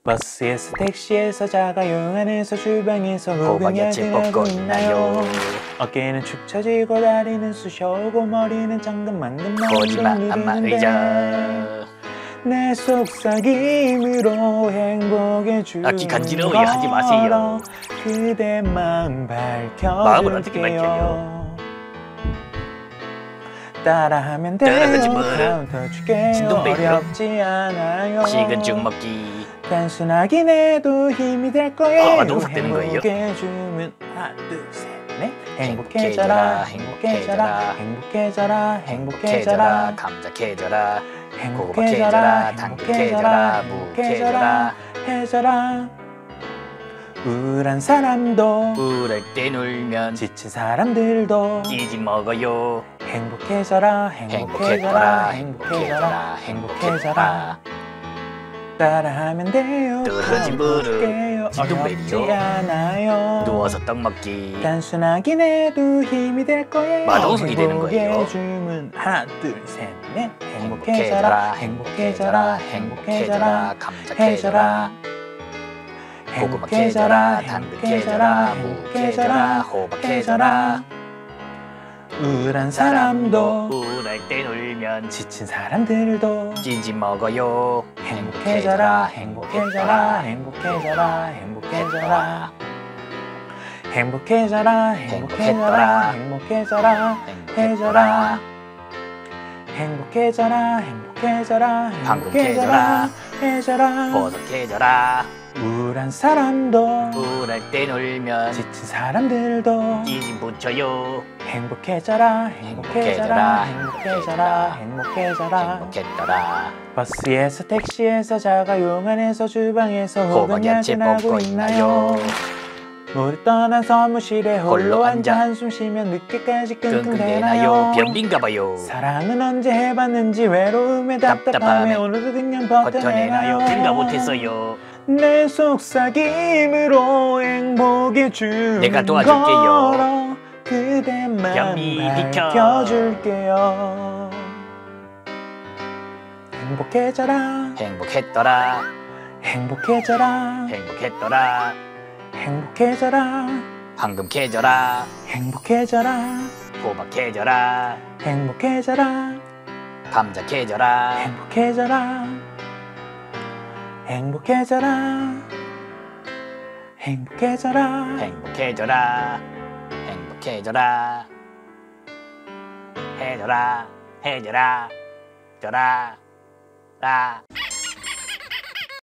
버스에서 택시에서 자가용 안에서 주방에서 호박야채 지내고 볶고 있나요? 어깨는 축 처지고 다리는 쑤셔오고 머리는 잠금만금 거짓말 안마 의자. 내 속삭임으로 행복의 주문 악기 간지러워요. 하지 마세요. 그대 마음 마음을 어떻게 밝혀줄게요. 따라하면 돼요. 따라하지 마라. 카운터 줄게요. 진동벨 어렵지 않아요. 식은 죽 먹기. 단순하긴 해도 힘이 될 거예요. 농삭되는 거예요? 행복의 주문 하나 둘셋넷 행복해져라, 행복해져라 행복해져라 행복해져라 행복해져라. 감자 캐져라. 행복해져라 당근해져라. 무캐져라. 해져라. 우울한 사람도 우울할 때 놀면 지친 사람들도 찌지 먹어요. 행복해져라 행복해져라 행복해져라. 행복해져라 행복해져라. 행복해져라. 따라하면 돼요. 떨어진 무릎. 어렵지 진동벨이요. 않아요. 누워서 떡 먹기. 단순하긴 해도 힘이 될 거예요. 마동석이 되는 거예요. 행복의 주문 하나 둘셋넷 행복해져라. 행복해져라 행복해져라 감자 해져라. 캐져라. 고구마 캐져라. 당근 캐져라. 무 캐져라. 호박 캐져라. 우울한 사람도 우울할 때 놀면 지친 사람들도 찌지 먹어요. 행복해져라 행복해져라 행복해져라 행복해져라 행복해져라 행복해져라 행복해져라 해져라. 행복해져라 행복해져라 방금 행복해져라 해져라. 버섯 캐져라. 우울한 사람도 우울할 때 놀면 지친 사람들도 찌지 붙여요. 행복해져라 행복해져라 행복해져라 행복해져라. 행복했더라. 버스에서 택시에서 자가용 안에서 주방에서 혹은 호박야채 야근하고 볶고 있나요? 우리 떠난 사무실에 홀로 홀로 앉아 앉아 한숨 쉬며 늦게까지 끙끙대나요. 끙끙대나요? 변빈가봐요. 사랑은 언제 해봤는지 외로움에 답답함에 답답함에 오늘도 그냥 버텨내나요. 생각 버텨내나요? 못했어요. 내 속삭임으로 행복의 주문 내가 도와줄게요. 걸어 그대만 변비 비켜. 밝혀줄게요. 행복해져라 행복했더라. 행복해져라 행복했더라. 행복해져라 황금 캐져라. 행복해져라 호박 캐져라. 행복해져라 감자 캐져라. 행복해져라 행복해져라 행복해져라 행복해져라. 행복해져라. 해져라. 해져라. 져라. 라.